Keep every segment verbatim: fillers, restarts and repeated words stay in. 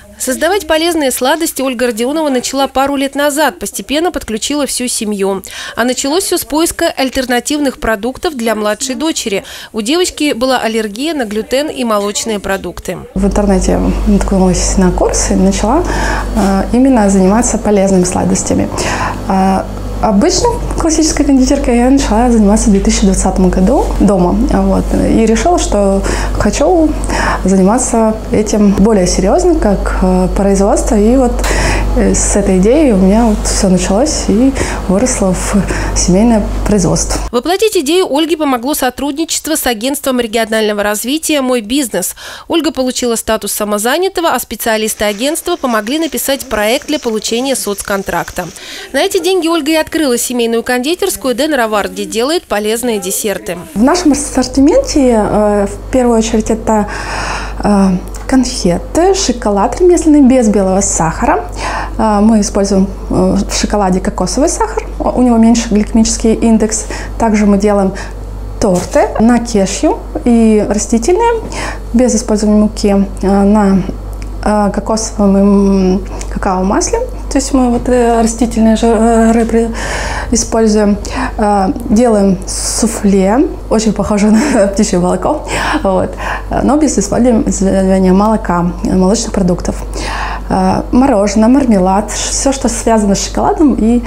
Создавать полезные сладости Ольга Родионова начала пару лет назад, постепенно подключила всю семью. А началось все с поиска альтернативных продуктов для младшей дочери. У девочки была аллергия на глютен и молочные продукты. В интернете наткнулась на курс и начала э, именно заниматься полезными сладостями. Э, Обычно классической кондитеркой я начала заниматься в две тысячи двадцатом году дома. Вот, и решила, что хочу заниматься этим более серьезно, как производство. И вот с этой идеей у меня вот все началось и выросло в семейное производство. Воплотить идею Ольге помогло сотрудничество с агентством регионального развития «Мой бизнес». Ольга получила статус самозанятого, а специалисты агентства помогли написать проект для получения соцконтракта. На эти деньги Ольга и открыла семейную кондитерскую «Ден Равард», где делает полезные десерты. В нашем ассортименте э, в первую очередь это э, конфеты, шоколад ремесленный без белого сахара. Э, мы используем э, в шоколаде кокосовый сахар, у него меньше гликемический индекс. Также мы делаем торты на кешью и растительные, без использования муки, э, на э, кокосовом и какао-масле. То есть мы вот растительные жиры используем. Делаем суфле, очень похоже на птичье молоко, вот, но без использования молока, молочных продуктов. Мороженое, мармелад, все, что связано с шоколадом и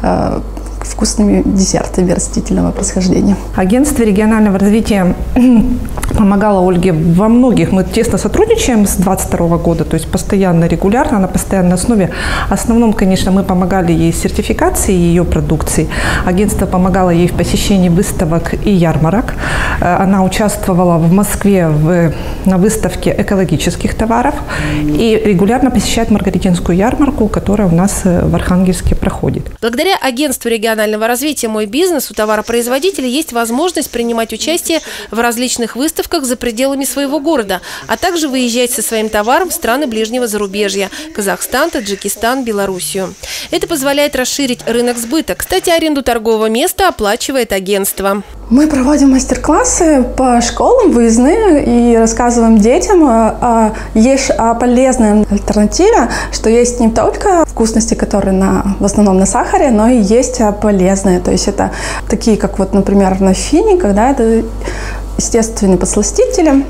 вкусными десертами растительного происхождения. Агентство регионального развития помогало Ольге во многих. Мы тесно сотрудничаем с двадцать второго года, то есть постоянно, регулярно, на постоянной основе. В основном, конечно, мы помогали ей с сертификацией ее продукции. Агентство помогало ей в посещении выставок и ярмарок. Она участвовала в Москве в, на выставке экологических товаров и регулярно посещает Маргаритинскую ярмарку, которая у нас в Архангельске проходит. Благодаря агентству регионального развития «Мой бизнес» у товаропроизводителя есть возможность принимать участие в различных выставках за пределами своего города, а также выезжать со своим товаром в страны ближнего зарубежья – Казахстан, Таджикистан, Белоруссию. Это позволяет расширить рынок сбыта. Кстати, аренду торгового места оплачивает агентство. Мы проводим мастер-классы по школам, выездные, и рассказываем детям о, о полезной альтернативе, что есть не только вкусности, которые на, в основном на сахаре, но и есть полезные. То есть это такие, как вот, например, на фине, когда это естественные подсластители,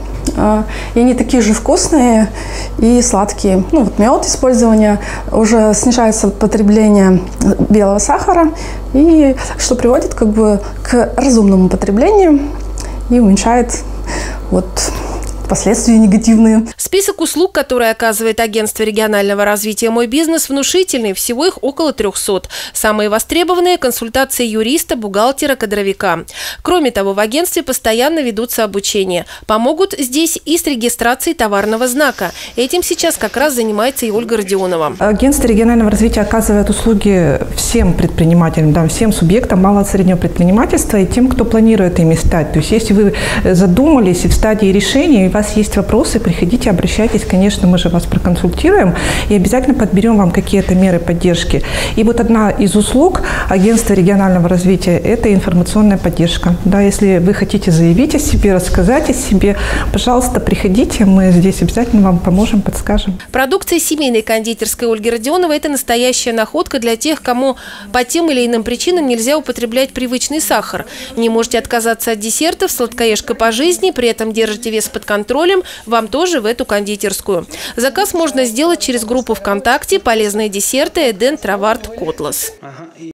и они такие же вкусные и сладкие. Ну, вот мед использования, уже снижается потребление белого сахара, и что приводит как бы к разумному потреблению и уменьшает вот последствия негативные. Список услуг, которые оказывает агентство регионального развития «Мой бизнес», внушительный. Всего их около трёхсот. Самые востребованные – консультации юриста, бухгалтера, кадровика. Кроме того, в агентстве постоянно ведутся обучения. Помогут здесь и с регистрацией товарного знака. Этим сейчас как раз занимается и Ольга Родионова. Агентство регионального развития оказывает услуги всем предпринимателям, да, всем субъектам малого и среднего предпринимательства и тем, кто планирует ими стать. То есть, если вы задумались и в стадии решения, и у вас есть вопросы, приходите, обращайтесь, конечно, мы же вас проконсультируем и обязательно подберем вам какие-то меры поддержки. И вот одна из услуг агентства регионального развития – это информационная поддержка. Да, если вы хотите заявить о себе, рассказать о себе, пожалуйста, приходите, мы здесь обязательно вам поможем, подскажем. Продукция семейной кондитерской Ольги Родионовой – это настоящая находка для тех, кому по тем или иным причинам нельзя употреблять привычный сахар. Не можете отказаться от десертов, сладкоежка по жизни, при этом держите вес под контролем, вам тоже в эту кондитерскую. Заказ можно сделать через группу ВКонтакте «Полезные десерты Ден Равард Котлас».